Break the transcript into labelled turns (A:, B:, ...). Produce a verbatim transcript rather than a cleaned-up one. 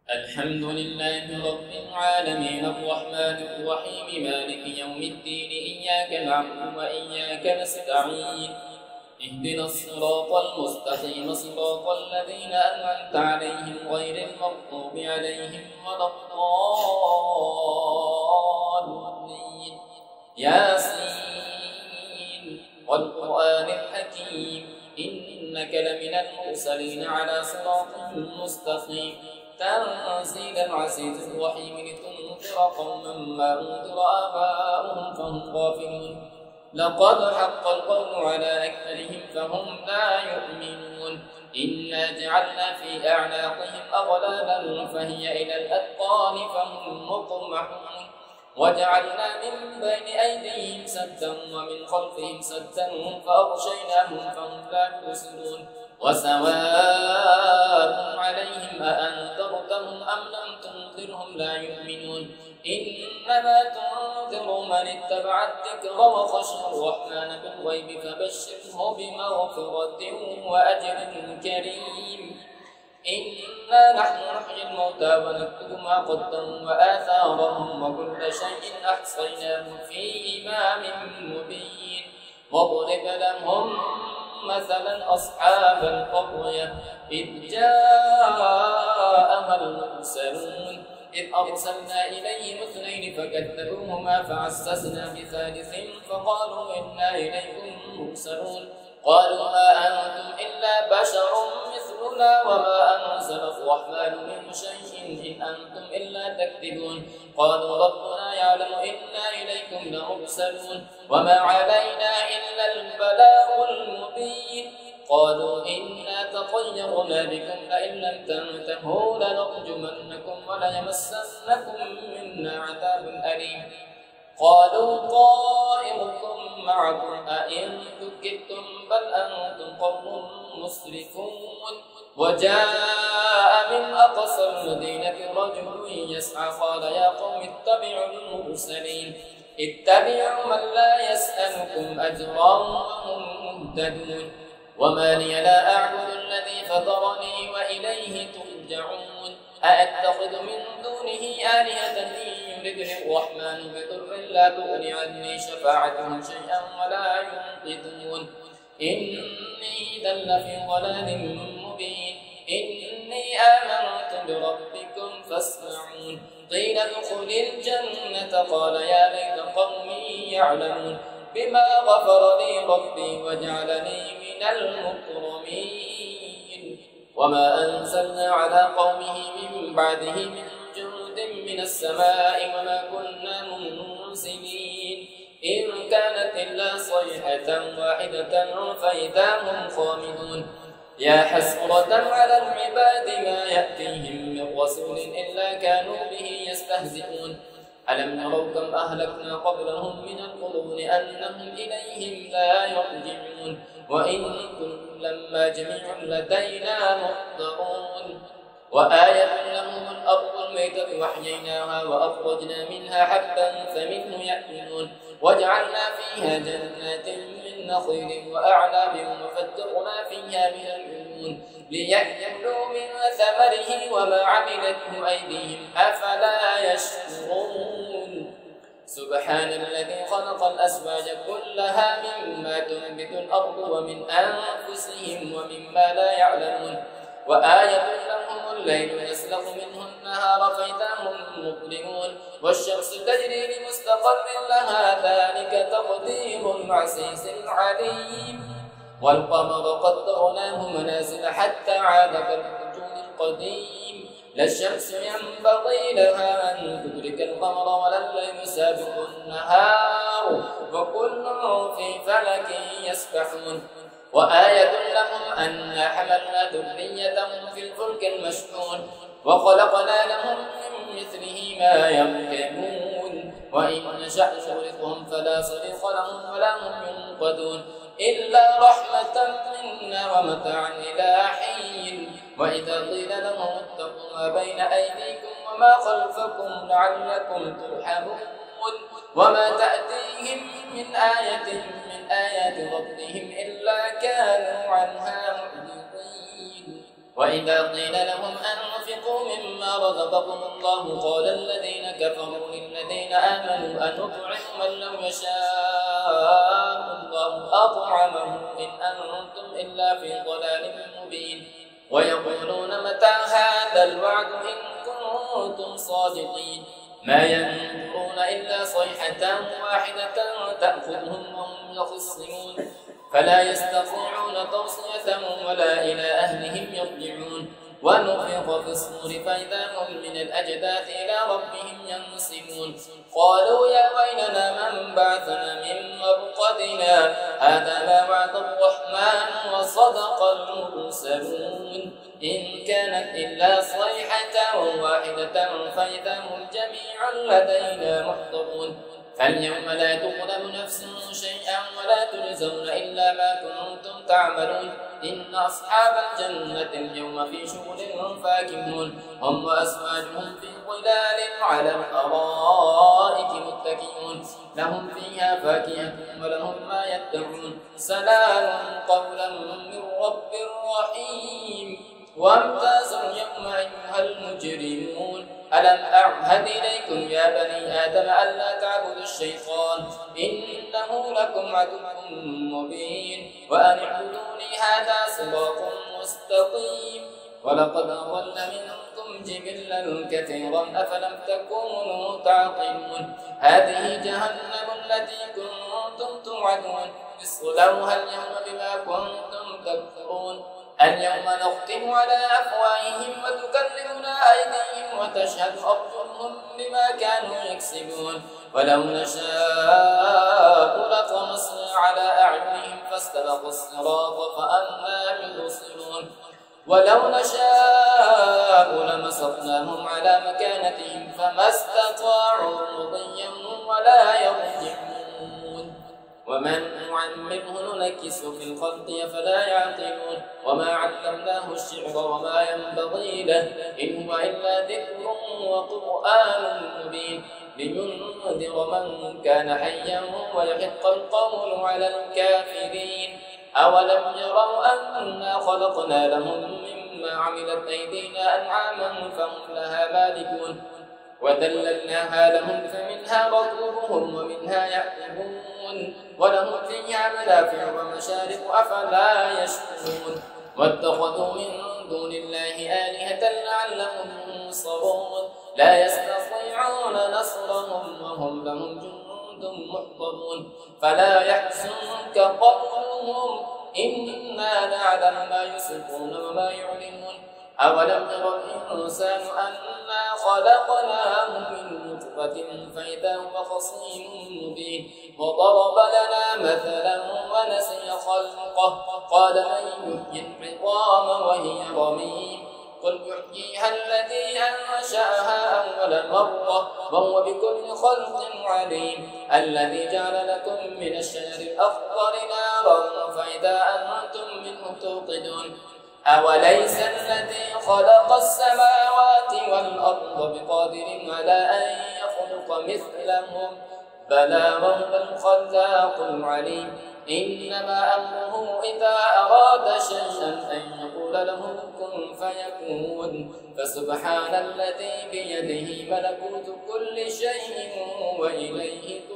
A: الحمد لله رب العالمين الرحمن الرحيم مالك يوم الدين إياك نعبد وإياك نستعين اهدنا الصراط المستقيم صراط الذين أنعمت عليهم غير المغضوب عليهم ولا الضالين ياسين والقرآن الحكيم إنك لمن المرسلين على صراط مستقيم تنزيل العزيز الرحيم لتنذر قوما ما أنذر آباؤهم فهم غافلون لقد حق القول على أكثرهم فهم لا يؤمنون إنا جعلنا في أعناقهم أغلالا فهي إلى الأذقان فهم مطمحون وجعلنا من بين أيديهم سدا ومن خلفهم سدا فأغشيناهم فهم لا يبصرون وسواء عليهم أأنذرتهم أم لم تنذرهم لا يؤمنون إنما تنذر من اتبع الذكر وخشي الرحمن بالغيب فبشره بمغفرة وأجر كريم إنا نحن نحيي الموتى ونكتب ما قدموا وآثارهم وكل شيء أحصيناه في إمام مبين واضرب لهم مثلا أصحاب القرية إذ جاءها المرسلون إذ أرسلنا إليهم اثنين فكذبوهما فعززنا بثالث فقالوا إنا إليكم مرسلون قالوا ما أنتم إلا بشر مثلنا وما أنزل الرحمن من شيء إن أنتم إلا تكذبون قالوا ربنا يعلم إنا إليكم لمرسلون وما علينا إلا البلاغ المبين قالوا إنا تطيرنا بكم لئن لم تنتهوا لنرجمنكم وليمسنكم منا عذاب أليم قالوا طائركم معكم أئن ذكرتم بل أنتم قوم مسرفون وجاء من أقصى المدينة رجل يسعى قال يا قوم اتبعوا المرسلين اتبعوا من لا يسألكم أجرا وهم مهتدون وما لي لا أعبد الذي فطرني وإليه ترجعون أأتخذ من دونه آلهة إن يردني الرحمن بضر لا تغني عني شفاعتهم شيئا ولا ينقذون إني إذا لفي ضلال مبين إني آمنت بربكم فاسمعون قيل ادخل الجنة قال يا ليت قومي يعلمون بما غفر لي ربي وجعلني من المكرمين وما أنزلنا على قومه من بعده من جند من السماء وما كنا منزلين إن كانت إلا صيحة واحدة فإذا هم خامدون يا حسرة على العباد ما يأتيهم من رسول إلا كانوا به يستهزئون ألم نروا كم أهلكنا قبلهم من القرون أنهم إليهم لا يرجعون وإن كل لما جميع لدينا محضرون وآية لهم الأرض الميتة وأحييناها وأخرجنا منها حبا فمنه يأكلون وجعلنا فيها جنات من نخيل وأعناب وفجرنا فيها من العيون ليأكلوا من ثمره وما عملته أيديهم أفلا يشكرون سبحان الذي خلق الأزواج كلها مما تنبت الأرض ومن أنفسهم ومما لا يعلمون وآية لهم الليل يسلخ منه النهار فإذا هم مظلمون والشمس تجري لمستقر لها ذلك تقدير العزيز العليم والقمر قدرناه منازل حتى عاد كالرجل القديم لا الشمس ينبغي لها أن تدرك القمر ولا الليل سابق النهار وكل في فلك يسبحون وآية لهم أنا حملنا ذريتهم في الفلك المشحون وخلقنا لهم من مثله ما يركبون وإن نشأ نغرقهم فلا صريخ لهم ولا هم ينقذون إلا رحمة منا ومتاعا إلى حين وإذا قيل لهم اتقوا ما بين أيديكم وما خلفكم لعلكم ترحمون وما تأتيهم من آية من آيات ربهم إلا كانوا عنها معرضين وإذا قيل لهم أنفقوا مما رزقكم الله قال الذين كفروا للذين آمنوا أنطعم من لو يشاء الله أطعمه إن أنتم إلا في ضلال مبين ويقولون متى هذا الوعد إن كنتم صادقين ما ينظرون إلا صيحة واحدة تأخذهم وهم يخصمون فلا يستطيعون توصية ولا إلى أهلهم يرجعون ونفخ في الصور فإذا هم من الأجداث إلى ربهم ينسلون قالوا يا ويلنا من بعثنا من مرقدنا هذا ما وعد الرحمن وصدق المرسلون إن كانت إلا صيحة واحدة فإذا هم جميعا لدينا محضرون فاليوم لا تظلم نفس شيئا ولا تجزون إلا ما كنتم تعملون إن أصحاب الجنة اليوم في شغل فاكهون هم وأزواجهم في ظلال على الأرائك متكئون لهم فيها فاكهة ولهم ما يدعون سلام قولا من رب رحيم وامتازوا اليوم أيها المجرمون ألم أعهد إليكم يا بني آدم ألا تعبدوا الشيطان إنه لكم عدو مبين وأن اعبدوني هذا صراط مستقيم ولقد أضل منكم جبلا كثيرا أفلم تكونوا تعقلون هذه جهنم التي كنتم توعدون اصلوها اليوم بما كنتم تكفرون اليوم نختم على أفواههم وتكلمنا أيديهم وتشهد أرجلهم بما كانوا يكسبون ولو نشاء لطمسنا على أعينهم فاستبقوا الصراط فأنى يبصرون ولو نشاء لمسخناهم على مكانتهم فما استطاعوا مضيا ولا يرجعون ومن نعمره ننكس في الخلق فلا يعقلون وما علمناه الشعر وما ينبغي له إن هو إلا ذكر وقرآن مبين لينذر من كان حيا ويحق القول على الكافرين أولم يروا أنا خلقنا لهم مما عملت أيدينا أنعاما فهم لها مالكون وذللناها لهم فمنها ركوبهم ومنها يأكلون ولهم فيها منافع ومشارب أفلا يشكرون واتخذوا من دون الله آلهة لعلهم ينصرون لا يستطيعون نصرهم وهم لهم جند محضرون فلا يحزنك قولهم إنا نعلم ما يسرون وما يعلنون أولم ير الإنسان أنا خلقناه من نطفة فإذا هو خصيم مبين وضرب لنا مثلا ونسي خلقه قال من يحيي العظام وهي رميم قل يحييها الذي أنشأها أول مرة وهو بكل خلق عليم الذي جعل لكم من الشجر الأخضر نارا فإذا أنتم منه توقدون أوليس الذي خلق السماوات والأرض بقادر على أن يخلق مثلهم بلى وهو الخلاق العليم إنما أمره إذا أراد شيئا أن يقول له كن فيكون فسبحان الذي بيده ملكوت كل شيء وإليه